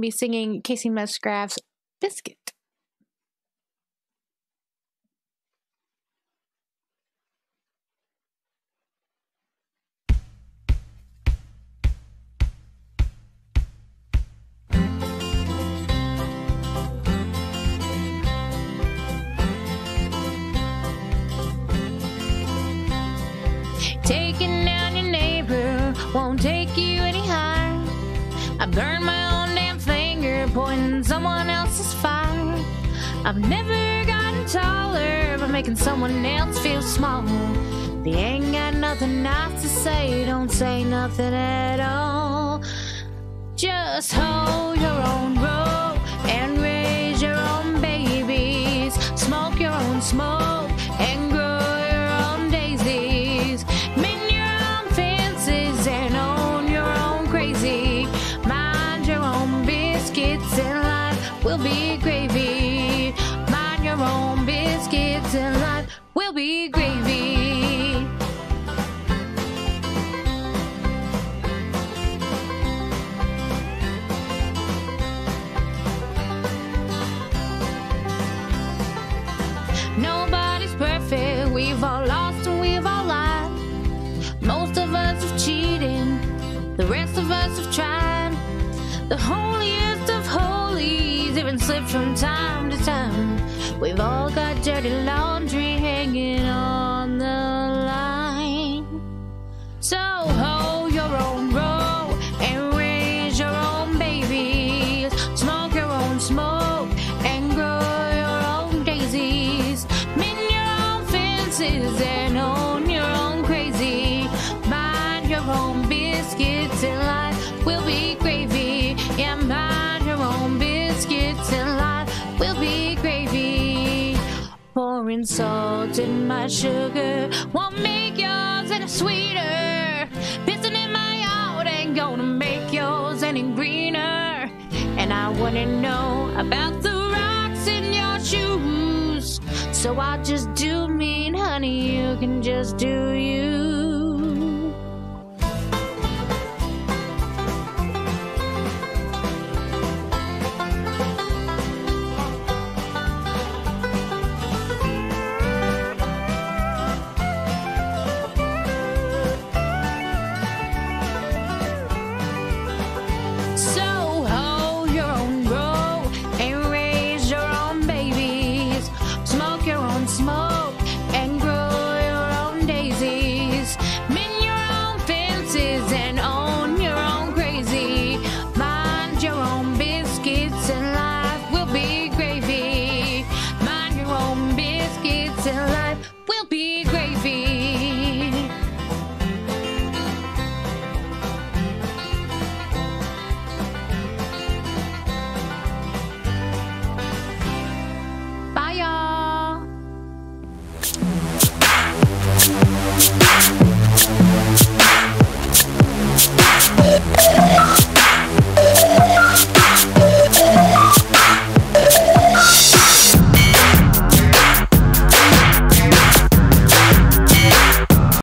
be singing Kacey Musgraves' Biscuit. Taking down your neighbor won't take you any higher. I burned my own damn finger pointing someone else's fire. I've never gotten taller by making someone else feel small. If you ain't got nothing nice to say, don't say nothing at all. Just hold your own rope and raise your own babies. Smoke your own smoke and grow your own daisies. Mend your own fences and own your own crazy. Mind your own biscuits and life will be gravy. Mind your own biscuits and life will be gravy. Nobody's perfect, we've all lost and we've all lied. Most of us have cheated, the rest of us have tried. The holiest of holies even slipped from time to time. We've all got dirty laundry hanging on the line. So hold your own rope and raise your own babies. Smoke your own smoke and grow your own daisies. Mend your own fences and own your own crazy. Mind your own biscuits and life will be gravy. Yeah, mind your own biscuits and life will be gravy. Pouring salt in my sugar won't make yours any sweeter. Pissing in my yard ain't gonna make yours any greener. And I wanna know about the rocks in your shoes. So I'll just do me, and honey, you can just do you.